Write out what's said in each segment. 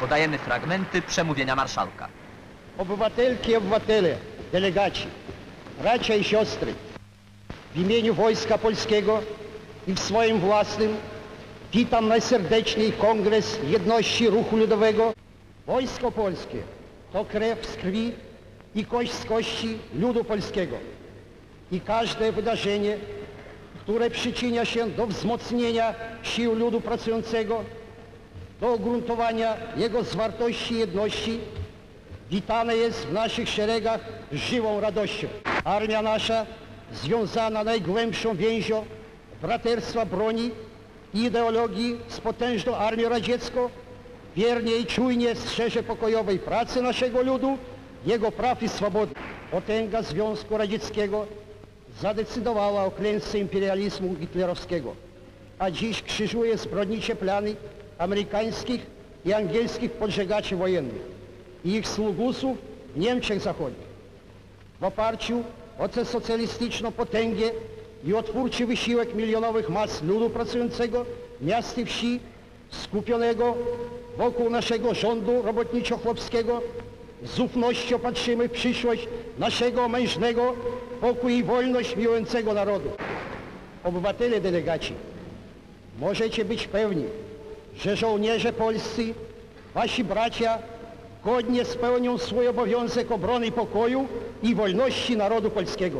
Podajemy fragmenty przemówienia marszałka. Obywatelki i obywatele, delegaci, bracia i siostry, w imieniu Wojska Polskiego i w swoim własnym witam najserdeczniej Kongres Jedności Ruchu Ludowego. Wojsko Polskie to krew z krwi i kość z kości ludu polskiego. I każde wydarzenie, które przyczynia się do wzmocnienia sił ludu pracującego, do ugruntowania jego zwartości i jedności, witane jest w naszych szeregach z żywą radością. Armia nasza, związana najgłębszą więzią braterstwa broni i ideologii z potężną armią radziecką, wiernie i czujnie strzeże pokojowej pracy naszego ludu, jego praw i swobody. Potęga Związku Radzieckiego zadecydowała o klęsce imperializmu hitlerowskiego, a dziś krzyżuje zbrodnicze plany amerykańskich i angielskich podżegaczy wojennych i ich sługusów w Niemczech Zachodnich. W oparciu o tę socjalistyczną potęgę i otwórczy wysiłek milionowych mas ludu pracującego, miast i wsi, skupionego wokół naszego rządu robotniczo-chłopskiego, z ufnością patrzymy w przyszłość naszego mężnego, pokój i wolność miłującego narodu. Obywatele delegaci, możecie być pewni, że żołnierze polscy, wasi bracia, godnie spełnią swój obowiązek obrony pokoju i wolności narodu polskiego.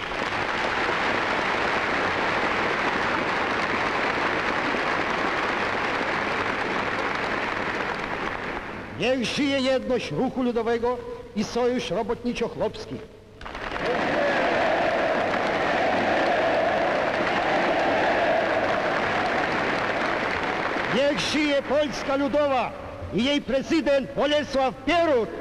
Niech żyje jedność ruchu ludowego i sojusz robotniczo-chłopski. Niech żyje Polska Ludowa i jej prezydent Bolesław Bierut.